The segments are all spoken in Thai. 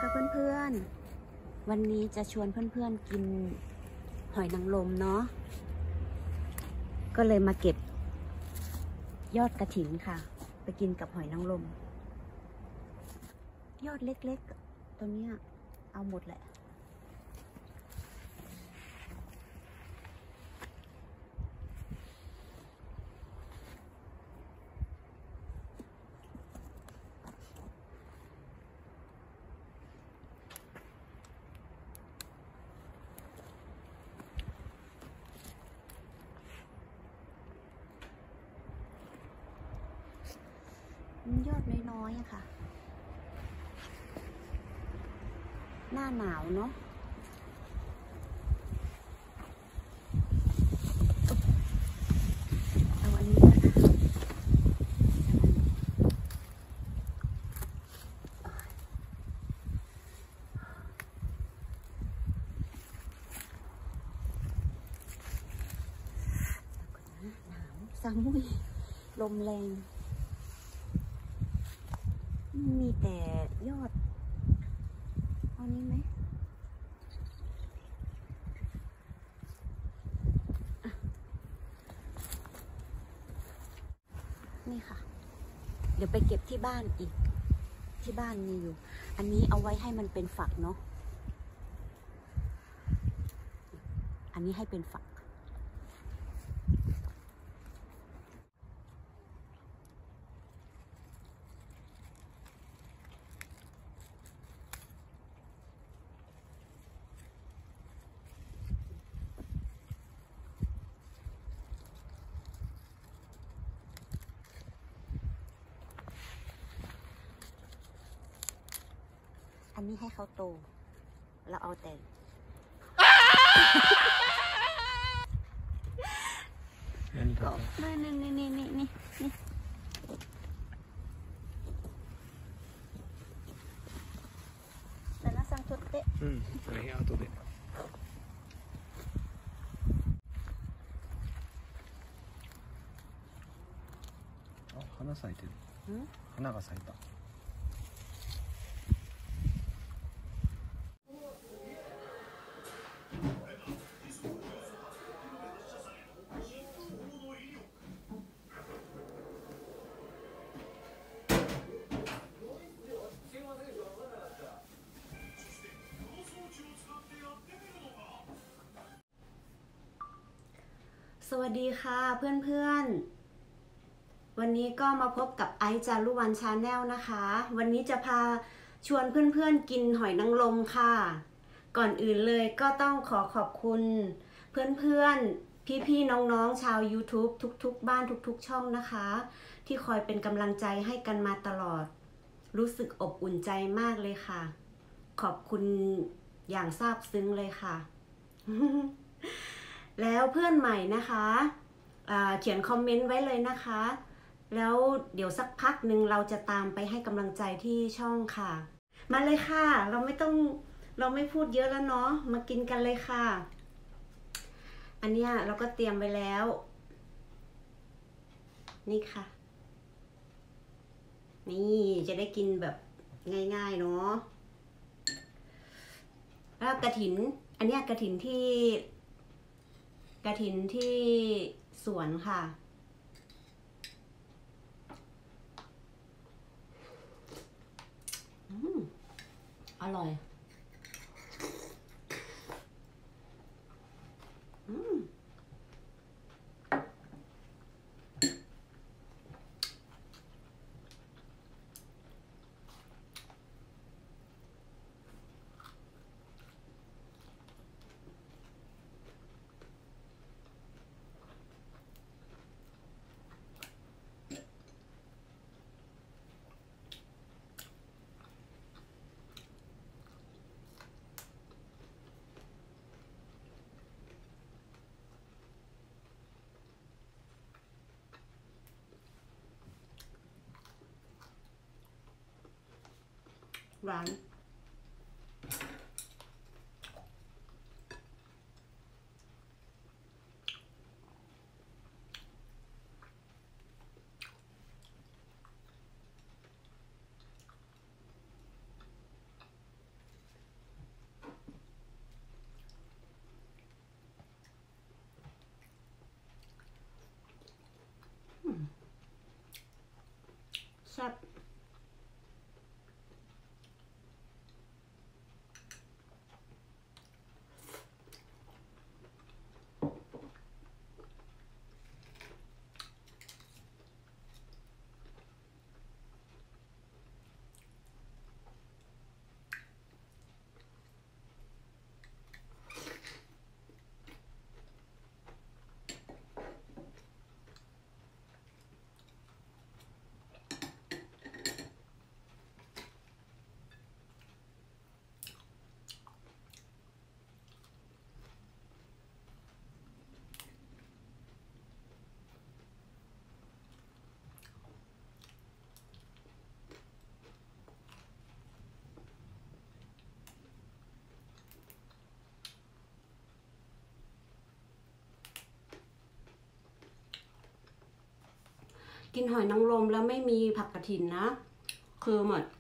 เพื่อนๆวันนี้จะชวนเพื่อนๆกินหอยนางรมเนาะก็เลยมาเก็บยอดกระถินค่ะไปกินกับหอยนางรมยอดเล็กๆตัวเนี้ยเอาหมดแหละยอดน้อยๆอะค่ะหน้าหนาวเนาะเอาอันนี้นะคะหนาวซังมุยลมแรงมีแต่ยอดเอานี้ไหมนี่ค่ะเดี๋ยวไปเก็บที่บ้านอีกที่บ้านมีอยู่อันนี้เอาไว้ให้มันเป็นฝักเนาะอันนี้ให้เป็นฝักอันนี้ให้เขาโตเราเอาแต่ก็นี่แต่น่าสั่งทุเตะそれ後で花咲いてる花が咲いたสวัสดีค่ะเพื่อนๆวันนี้ก็มาพบกับไอซ์จารุวรรณชาแนลนะคะวันนี้จะพาชวนเพื่อนๆกินหอยนางรมค่ะก่อนอื่นเลยก็ต้องขอบคุณเพื่อนๆพี่ๆน้องๆชาว YouTube ทุกๆบ้านทุกๆช่องนะคะที่คอยเป็นกำลังใจให้กันมาตลอดรู้สึกอบอุ่นใจมากเลยค่ะขอบคุณอย่างซาบซึ้งเลยค่ะ แล้วเพื่อนใหม่นะคะเขียนคอมเมนต์ไว้เลยนะคะแล้วเดี๋ยวสักพักหนึ่งเราจะตามไปให้กำลังใจที่ช่องค่ะมาเลยค่ะเราไม่พูดเยอะแล้วเนาะมากินกันเลยค่ะอันนี้เราก็เตรียมไว้แล้วนี่ค่ะนี่จะได้กินแบบง่ายๆเนาะแล้วกระถินอันนี้กระถินที่สวนค่ะอร่อยหวานซ่บกินหอยนางรมแล้วไม่มีผักกระถินนะคือหมด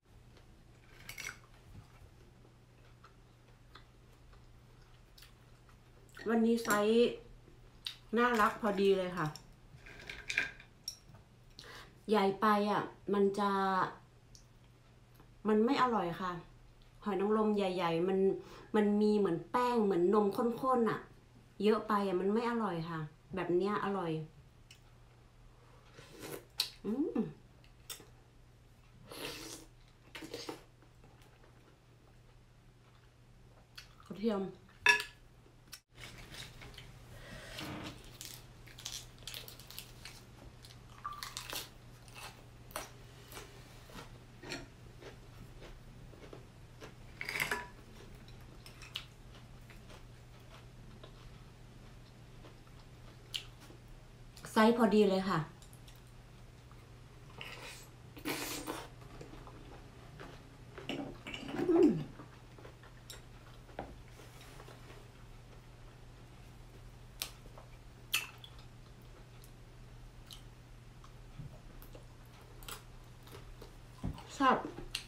วันนี้ไซส์น่ารักพอดีเลยค่ะใหญ่ไปอ่ะมันไม่อร่อยค่ะหอยนางรมใหญ่ๆมันมีเหมือนแป้งเหมือนนมข้นๆอ่ะเยอะไปอ่ะมันไม่อร่อยค่ะแบบเนี้ยอร่อยกระเทียมไซส์พอดีเลยค่ะชอบ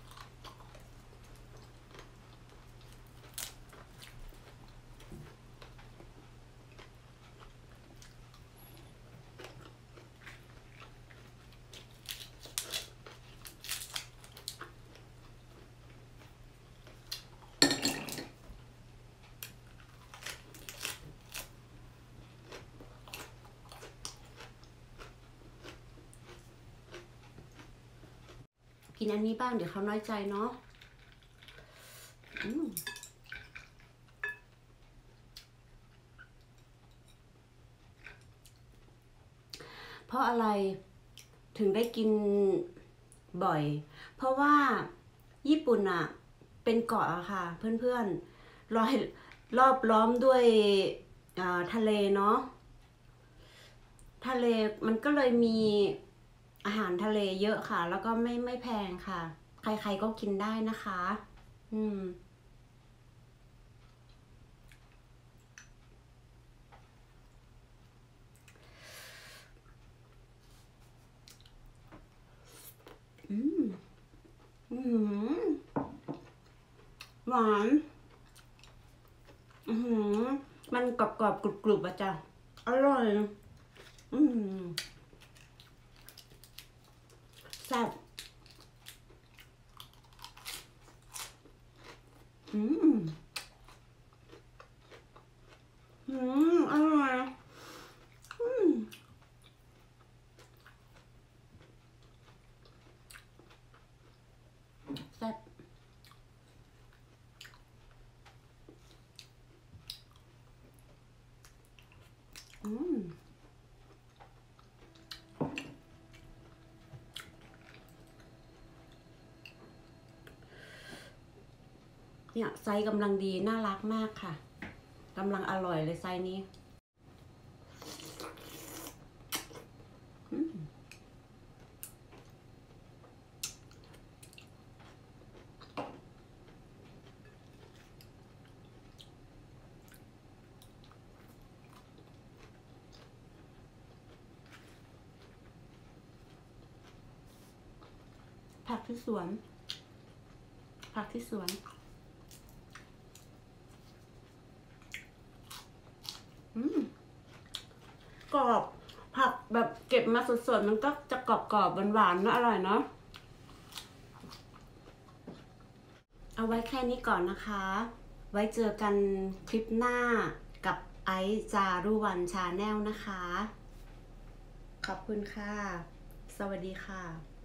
กินอันนี้บ้างเดี๋ยวเขาน้อยใจเนาะเพราะอะไรถึงได้กินบ่อยเพราะว่าญี่ปุ่นอะเป็นเกาะอะค่ะเพื่อนๆรอบล้อมด้วยทะเลเนาะทะเลมันก็เลยมีอาหารทะเลเยอะค่ะแล้วก็ไม่แพงค่ะใครๆก็กินได้นะคะอืมหวานมันกรอบๆกรุบๆอะจ้ะอร่อยแซ่บอร่อยแซ่บเนี่ยไซส์กำลังดีน่ารักมากค่ะกำลังอร่อยเลยไซส์นี้ผักที่สวนกรอบพผักแบบเก็บมาสดๆมันก็จะกรอบๆหวานๆนะอร่อยเนาะเอาไว้แค่นี้ก่อนนะคะ ไว้เจอกันคลิปหน้ากับไอซ์จารุวรรณชาแนลนะคะขอบคุณค่ะสวัสดีค่ะ